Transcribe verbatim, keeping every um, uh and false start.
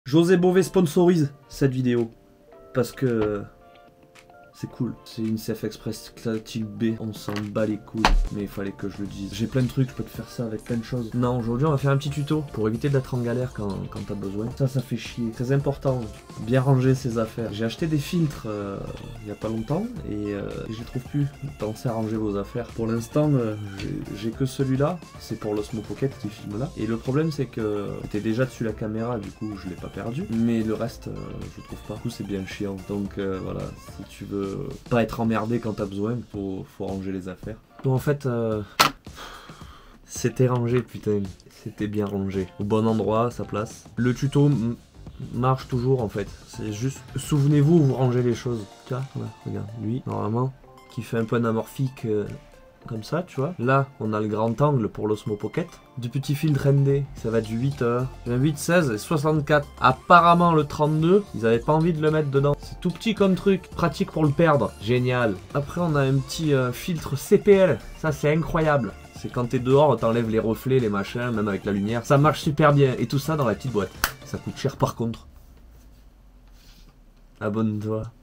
José Bové sponsorise cette vidéo parce que c'est cool. C'est une C F Express classique B, on s'en bat les couilles, mais il fallait que je le dise. J'ai plein de trucs, je peux te faire ça avec plein de choses. Non, aujourd'hui on va faire un petit tuto pour éviter d'être en galère quand, quand t'as besoin. Ça, ça fait chier. Très important, bien ranger ses affaires. J'ai acheté des filtres euh, il y a pas longtemps et, euh, et je les trouve plus. Pensez à ranger vos affaires. Pour l'instant, euh, j'ai que celui-là. C'est pour l'Osmo Pocket qui filme là. Et le problème, c'est que j'étais déjà dessus la caméra, du coup je l'ai pas perdu. Mais le reste, euh, je trouve pas. Du coup, c'est bien chiant. Donc euh, voilà, si tu veux pas être emmerdé quand t'as besoin, faut, faut ranger les affaires. Donc en fait, euh, c'était rangé, putain. C'était bien rangé. Au bon endroit, à sa place. Le tuto marche toujours en fait. C'est juste, souvenez-vous où vous rangez les choses. Tu vois, ouais, regarde, lui, normalement, qui fait un peu anamorphique. Euh, Comme ça, tu vois. Là, on a le grand angle pour l'Osmo Pocket. Du petit filtre N D, ça va du huit, euh, huit, seize et soixante-quatre. Apparemment, le trente-deux, ils avaient pas envie de le mettre dedans. C'est tout petit comme truc, pratique pour le perdre. Génial. Après, on a un petit euh, filtre C P L. Ça, c'est incroyable. C'est quand t'es dehors, t'enlèves les reflets, les machins, même avec la lumière. Ça marche super bien. Et tout ça dans la petite boîte. Ça coûte cher par contre. Abonne-toi.